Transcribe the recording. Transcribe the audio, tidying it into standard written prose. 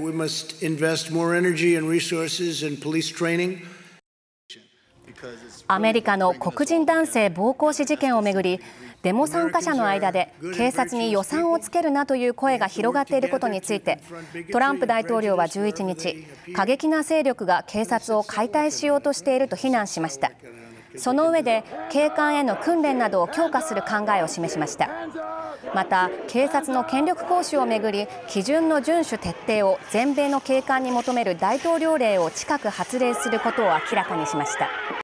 We must invest more energy and resources in police training. アメリカの黒人男性暴行死事件をめぐり、デモ参加者の間で警察に予算をつけるなという声が広がっていることについて、トランプ大統領は11日、過激な勢力が警察を解体しようとしていると非難しました。その上で警官への訓練などを強化する考えを示しました。また警察の権力行使をめぐり、基準の遵守徹底を全米の警官に求める大統領令を近く発令することを明らかにしました。